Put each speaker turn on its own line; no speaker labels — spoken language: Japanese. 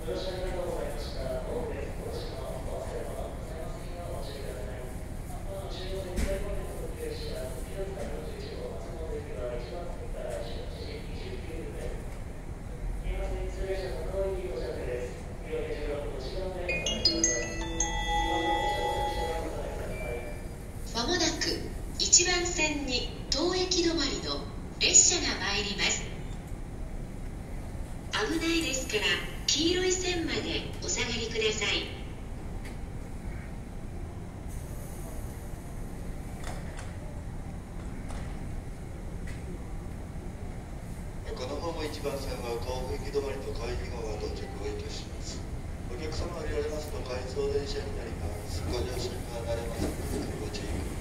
まもなく1番線に当駅止まりの列車が参ります。危ないですから黄色い線までお下がりください。
このホーム1番線は甲府駅止まりと海浜川到着をいたします。お客様が降りられますと回送電車になります。ご乗車が慣れますのでご注意ください。